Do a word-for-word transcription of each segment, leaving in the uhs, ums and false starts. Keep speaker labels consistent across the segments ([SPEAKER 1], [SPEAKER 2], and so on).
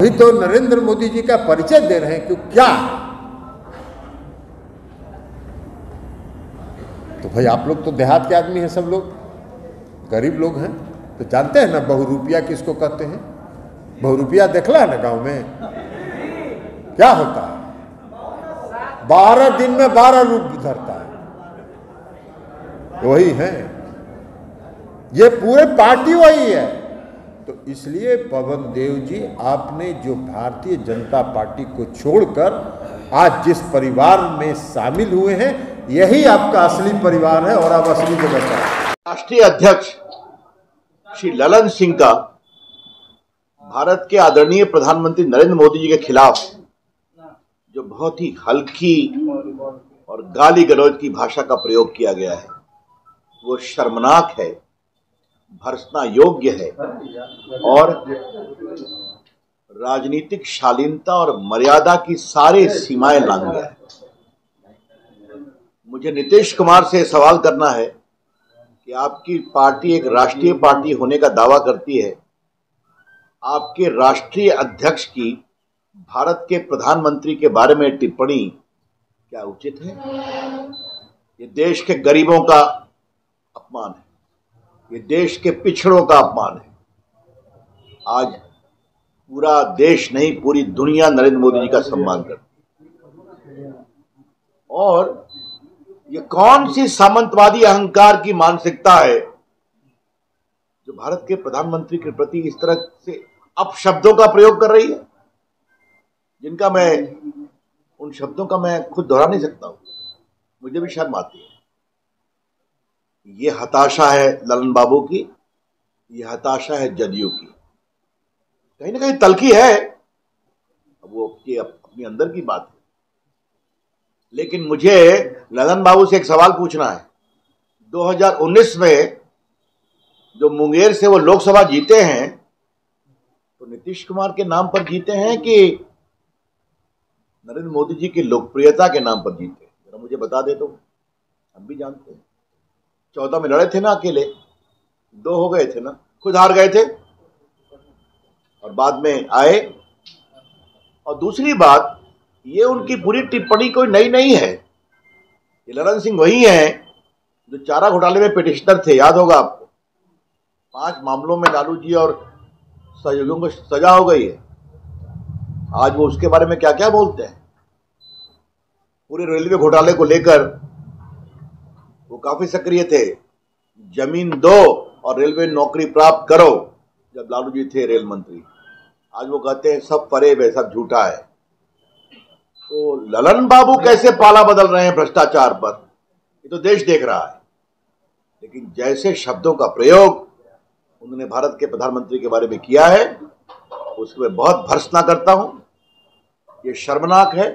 [SPEAKER 1] अभी तो नरेंद्र मोदी जी का परिचय दे रहे हैं कि क्या, तो भाई आप लोग तो देहात के आदमी हैं, सब लोग गरीब लोग हैं, तो जानते हैं ना बहुरूपिया किसको कहते हैं। बहुरूपिया देखला है ना गांव में क्या होता है, बारह दिन में बारह रूप धरता है, वही है, ये पूरे पार्टी वही है। तो इसलिए पवन देव जी, आपने जो भारतीय जनता पार्टी को छोड़कर आज जिस परिवार में शामिल हुए हैं, यही आपका असली परिवार है और आप असली जगह का।
[SPEAKER 2] राष्ट्रीय अध्यक्ष श्री ललन सिंह का भारत के आदरणीय प्रधानमंत्री नरेंद्र मोदी जी के खिलाफ जो बहुत ही हल्की और गाली गलौज की भाषा का प्रयोग किया गया है, वो शर्मनाक है, भर्त्सना योग्य है और राजनीतिक शालीनता और मर्यादा की सारे सीमाएं लांघ गया है। मुझे नीतीश कुमार से सवाल करना है कि आपकी पार्टी एक राष्ट्रीय पार्टी होने का दावा करती है, आपके राष्ट्रीय अध्यक्ष की भारत के प्रधानमंत्री के बारे में टिप्पणी क्या उचित है? ये देश के गरीबों का अपमान है, ये देश के पिछड़ों का अपमान है। आज पूरा देश नहीं, पूरी दुनिया नरेंद्र मोदी जी का सम्मान करती है। और ये कौन सी सामंतवादी अहंकार की मानसिकता है जो भारत के प्रधानमंत्री के प्रति इस तरह से अपशब्दों का प्रयोग कर रही है, जिनका मैं उन शब्दों का मैं खुद दोहरा नहीं सकता हूं, मुझे भी शर्म आती है। ये हताशा है ललन बाबू की, ये हताशा है जदयू की, कहीं ना कहीं तल्खी है, वो अपनी अपनी अंदर की बात है। लेकिन मुझे ललन बाबू से एक सवाल पूछना है, दो हज़ार उन्नीस में जो मुंगेर से वो लोकसभा जीते हैं, तो नीतीश कुमार के नाम पर जीते हैं कि नरेंद्र मोदी जी की लोकप्रियता के नाम पर जीते? जरा मुझे बता दे तो हम भी जानते हैं। चौदह में लड़े थे ना अकेले, दो हो गए थे ना, खुद हार गए थे और बाद में आए। और दूसरी बात, ये उनकी पूरी टिप्पणी कोई नई नहीं है। ये ललन सिंह वही हैं जो चारा घोटाले में पिटिशनर थे, याद होगा आपको। पांच मामलों में लालू जी और सहयोगियों को सजा हो गई है। आज वो उसके बारे में क्या क्या बोलते हैं। पूरे रेलवे घोटाले को लेकर वो काफी सक्रिय थे, जमीन दो और रेलवे नौकरी प्राप्त करो, जब लालू जी थे रेल मंत्री। आज वो कहते हैं सब फरेब है, सब झूठा है। तो ललन बाबू कैसे पाला बदल रहे हैं भ्रष्टाचार पर, ये तो देश देख रहा है। लेकिन जैसे शब्दों का प्रयोग उन्होंने भारत के प्रधानमंत्री के बारे में किया है, उसको मैं बहुत भर्त्सना करता हूं। ये शर्मनाक है।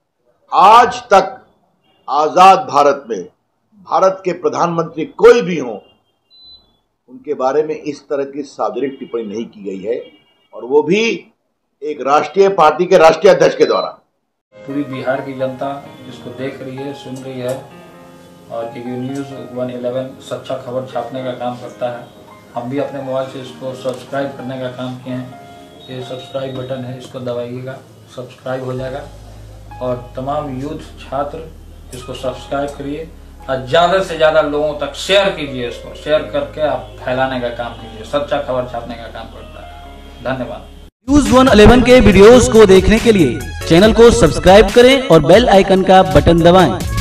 [SPEAKER 2] आज तक आजाद भारत में भारत के प्रधानमंत्री कोई भी हो, उनके बारे में इस तरह की सार्वजनिक टिप्पणी नहीं की गई है, और वो भी एक राष्ट्रीय पार्टी के राष्ट्रीय अध्यक्ष के द्वारा।
[SPEAKER 3] पूरी बिहार की जनता इसको देख रही है, सुन रही है, और क्योंकि न्यूज़ वन इलेवन सच्चा खबर छापने का काम करता है। हम भी अपने मोबाइल से इसको सब्सक्राइब करने का काम किए हैं। ये सब्सक्राइब बटन है, इसको दबाइएगा, सब्सक्राइब हो जाएगा। और तमाम यूथ छात्र इसको सब्सक्राइब करिए और ज़्यादा से ज़्यादा लोगों तक शेयर कीजिए। इसको शेयर करके आप फैलाने का काम कीजिए, सच्चा खबर छापने का काम करता है। धन्यवाद।
[SPEAKER 4] न्यूज़ वन इलेवन के वीडियोस को देखने के लिए चैनल को सब्सक्राइब करें और बेल आइकन का बटन दबाएं।